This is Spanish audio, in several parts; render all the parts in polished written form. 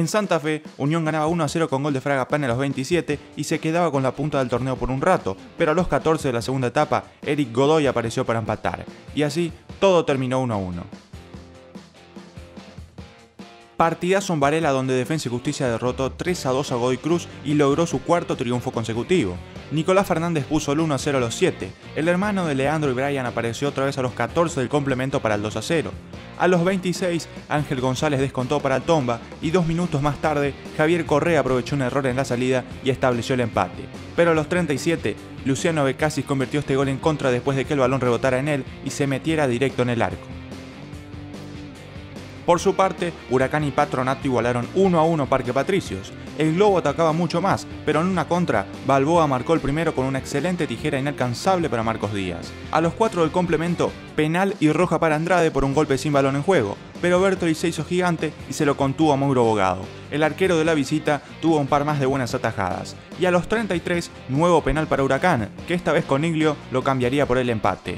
En Santa Fe, Unión ganaba 1-0 con gol de Fragapane a los 27 y se quedaba con la punta del torneo por un rato, pero a los 14 de la segunda etapa, Eric Godoy apareció para empatar, y así todo terminó 1-1. Partidazo en Varela, donde Defensa y Justicia derrotó 3-2 a Godoy Cruz y logró su cuarto triunfo consecutivo. Nicolás Fernández puso el 1-0 a los 7, el hermano de Leandro y Brian apareció otra vez a los 14 del complemento para el 2-0. A los 26, Ángel González descontó para el Tomba y 2 minutos más tarde, Javier Correa aprovechó un error en la salida y estableció el empate. Pero a los 37, Luciano Becasis convirtió este gol en contra después de que el balón rebotara en él y se metiera directo en el arco. Por su parte, Huracán y Patronato igualaron 1-1 Parque Patricios. El Globo atacaba mucho más, pero en una contra, Balboa marcó el primero con una excelente tijera inalcanzable para Marcos Díaz. A los 4 del complemento, penal y roja para Andrade por un golpe sin balón en juego, pero Bertoli se hizo gigante y se lo contuvo a Mauro Bogado. El arquero de la visita tuvo un par más de buenas atajadas. Y a los 33, nuevo penal para Huracán, que esta vez Coniglio lo cambiaría por el empate.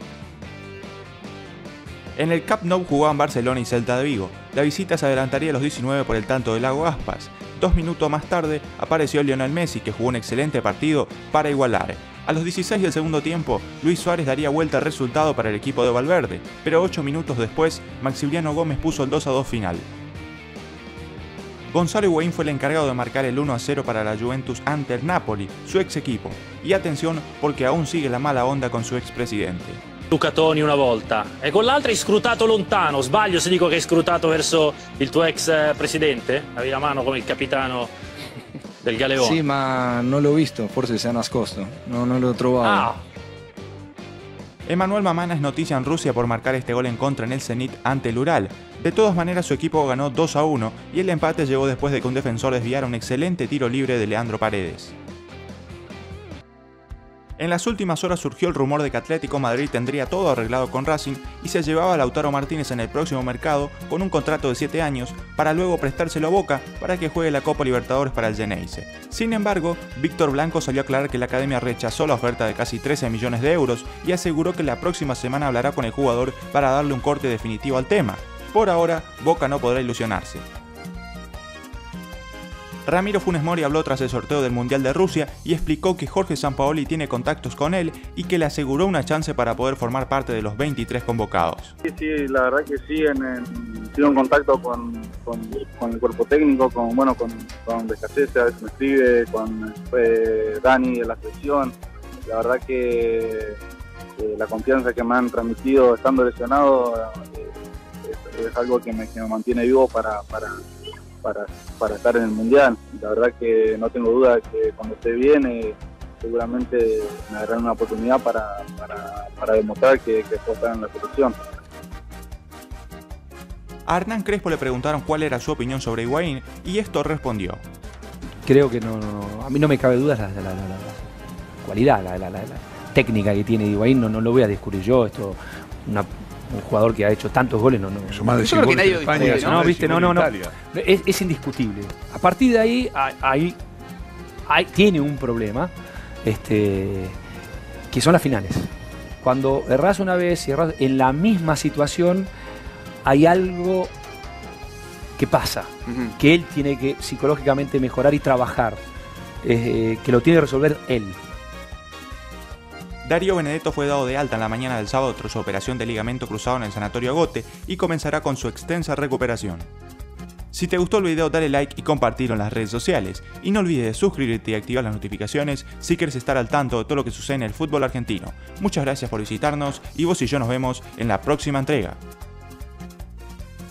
En el Camp Nou jugaban Barcelona y Celta de Vigo. La visita se adelantaría a los 19 por el tanto de Lago Aspas. 2 minutos más tarde apareció Lionel Messi, que jugó un excelente partido para igualar. A los 16 del segundo tiempo, Luis Suárez daría vuelta al resultado para el equipo de Valverde, pero 8 minutos después, Maximiliano Gómez puso el 2-2 final. Gonzalo Higuaín fue el encargado de marcar el 1-0 para la Juventus ante el Napoli, su ex equipo. Y atención, porque aún sigue la mala onda con su expresidente. Luca Toni una volta e con l'altra hai scrutato lontano, sbaglio se dico che hai scrutato verso il tuo ex presidente? Avevi la mano come il capitano del Galeone. Sì, ma non l'ho visto, forse si è nascosto, non l'ho trovato. Emmanuel Mamana es noticia en Rusia por marcar este gol en contra en el Zenit ante el Ural. De todas maneras, su equipo ganó 2-1 y el empate llegó después de que un defensor desviara un excelente tiro libre de Leandro Paredes. En las últimas horas surgió el rumor de que Atlético Madrid tendría todo arreglado con Racing y se llevaba a Lautaro Martínez en el próximo mercado con un contrato de 7 años para luego prestárselo a Boca para que juegue la Copa Libertadores para el Geneise. Sin embargo, Víctor Blanco salió a aclarar que la academia rechazó la oferta de casi 13 millones de euros y aseguró que la próxima semana hablará con el jugador para darle un corte definitivo al tema. Por ahora, Boca no podrá ilusionarse. Ramiro Funes Mori habló tras el sorteo del Mundial de Rusia y explicó que Jorge Sampaoli tiene contactos con él y que le aseguró una chance para poder formar parte de los 23 convocados. Sí, la verdad que sí, sigo en contacto con el cuerpo técnico, con Becasese, a veces me escribe, con Dani de la selección. La verdad que la confianza que me han transmitido estando lesionado es algo que me mantiene vivo para estar en el Mundial. La verdad que no tengo duda de que cuando esté bien seguramente me darán una oportunidad para demostrar que puedo estar en la selección. A Hernán Crespo le preguntaron cuál era su opinión sobre Higuaín y esto respondió. Creo que a mí no me cabe duda la cualidad, la técnica que tiene Higuaín, no lo voy a descubrir yo, un jugador que ha hecho tantos goles, Eso más de 100 goles en España, es indiscutible. A partir de ahí tiene un problema, que son las finales. Cuando errás una vez y errás en la misma situación, hay algo que pasa, que él tiene que psicológicamente mejorar y trabajar, que lo tiene que resolver él. Darío Benedetto fue dado de alta en la mañana del sábado tras su operación de ligamento cruzado en el Sanatorio Agote y comenzará con su extensa recuperación. Si te gustó el video, dale like y compartirlo en las redes sociales. Y no olvides suscribirte y activar las notificaciones si quieres estar al tanto de todo lo que sucede en el fútbol argentino. Muchas gracias por visitarnos y vos y yo nos vemos en la próxima entrega.